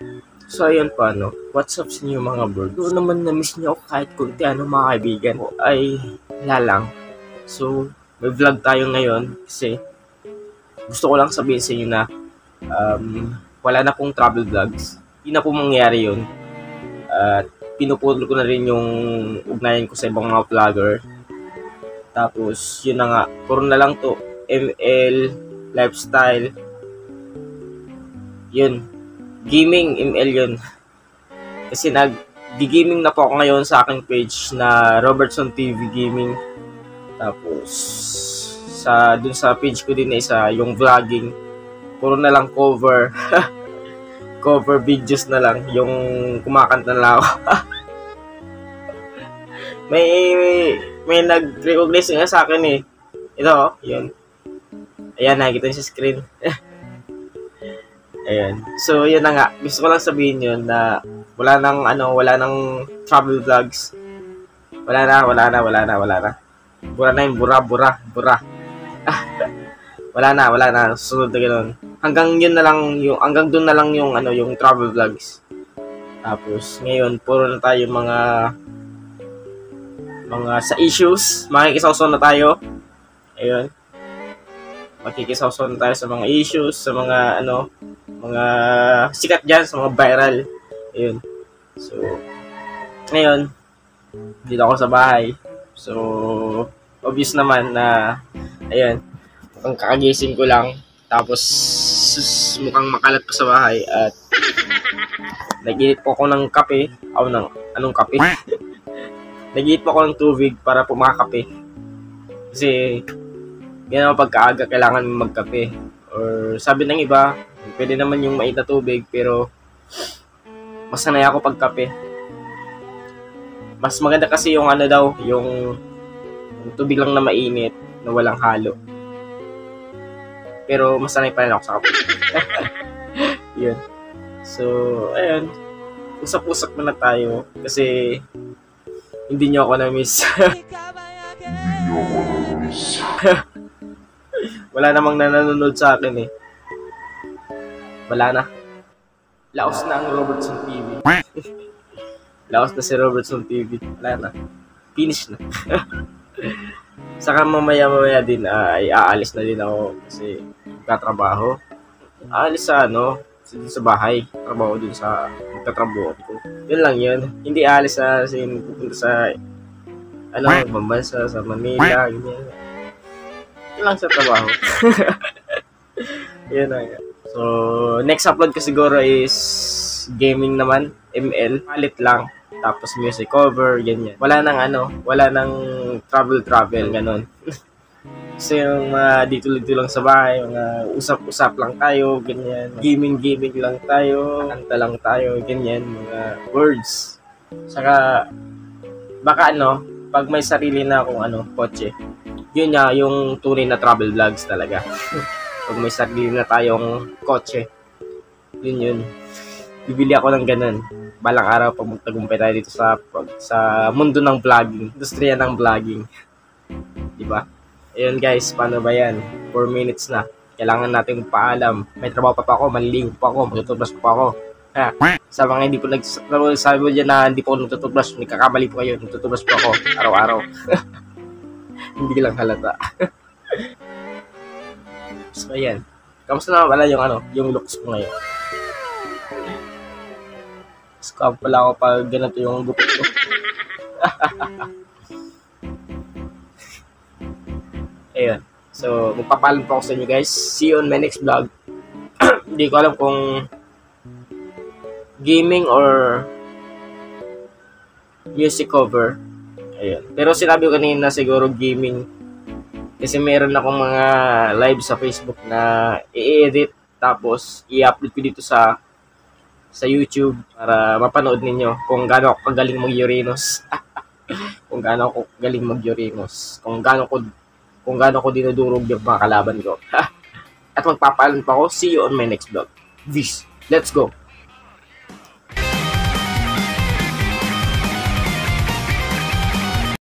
So, ayun pa, no? What's up sa inyo mga bro? Doon naman na-miss niyo ako kahit kunti, mga kaibigan ko ay lalang. So, may vlog tayo ngayon kasi gusto ko lang sabihin sa inyo na wala na pong travel vlogs. Hindi na po mangyayari yun. At pinuputol ko na rin yung ugnayan ko sa ibang mga vlogger. Tapos, yun na nga. Puro na lang to. ML, lifestyle. Yun. Gaming, ML yun. Kasi nag-gaming na po ako ngayon sa aking page na Robertson TV Gaming. Tapos, dun sa page ko din na isa, yung vlogging. Puro na lang cover. Cover videos na lang. Yung kumakanta na lang ako. may nag-recognize nga sa akin eh. Ito, yun. Ayan, nakikita niyo sa screen. Ayan. So, yun na nga. Gusto ko lang sabihin yun na wala nang travel vlogs. Wala na. Bura na yun. Bura. Wala na. Susunod na gano'n. Hanggang doon na lang yung travel vlogs. Tapos, ngayon, puro na tayo mga sa issues. Makikisawsaw na tayo. Ayun. Makikisawsaw na tayo sa mga issues, sa mga mga sikat dyan, sa mga viral. Ayun. So, ngayon, dito ako sa bahay. So, obvious naman na, ayun, mukhang kakagising ko lang. Tapos, mukhang makalat pa sa bahay. At, nag-init po ako ng kape. Anong kape? Nag-init po ako ng tubig para po makakape. Kasi, yan ang pagkaaga, kailangan magkape. Or sabi ng iba, pwede naman yung mainit na tubig, pero mas sanay ako pagkape. Mas maganda kasi yung yung tubig lang na mainit, na walang halo. Pero mas sanay pa rin ako sa kape. Yun. So, ayun. Usap-usap na tayo kasi hindi nyo ako na-miss. Wala namang nanonood sa akin eh. Wala na. Laos na ang Robertson TV. Laos na si Robertson TV. Wala na. Finish na. Saka mamaya din ay aalis na din ako kasi magtatrabaho. Aalis sa sa bahay. Trabaho dun sa magtatrabaho ko. Yun lang yun. Hindi aalis pupunta sa Mambansa, sa Manila, ganyan. Yun lang sa trabaho. Yun na nga. So, next upload ko siguro is gaming naman, ML, palit lang. Tapos music cover, ganyan. Wala nang travel, ganun. Kasi yung dito lang sa bahay, mga usap-usap lang tayo, ganyan. Gaming lang tayo, kanta lang tayo, ganyan, mga words. Saka, baka pag may sarili na akong kotse, yun yung tunay na travel vlogs talaga. Pag may sarili na tayong kotse, yun. Bibili ako ng ganun. Balang araw pag magtagumpay tayo dito sa mundo ng vlogging, industriya ng vlogging. Diba? Ayun guys, paano ba yan? 4 minutes na. Kailangan natin paalam. May trabaho pa ako, maliligo pa ako, magtutubrush pa ako. Sa mga hindi po sabi mo dyan na hindi po ako nagtutubrush, nagkakamali po kayo, nagtutubrush po ako araw-araw. Hindi lang halata. So, ayan. Kamusta naman pala yung looks ko ngayon? Scam pala ako pag ganito yung gupit ko. Ayun. So, magpapalam po ako sa inyo guys. See you on my next vlog. Hindi ko alam kung gaming or music cover. Ayun. Pero sinabi ko kanina siguro gaming. Kasi meron akong mga live sa Facebook na i-edit tapos i-upload ko dito sa YouTube para mapanood ninyo kung gaano ako kagaling mag-Uranus. Kung gaano ako galing mag-Uranus. Kung gaano ko dinudurog yung mga kalaban ko. At magpapaalam pa ako. See you on my next vlog. Peace. Let's go.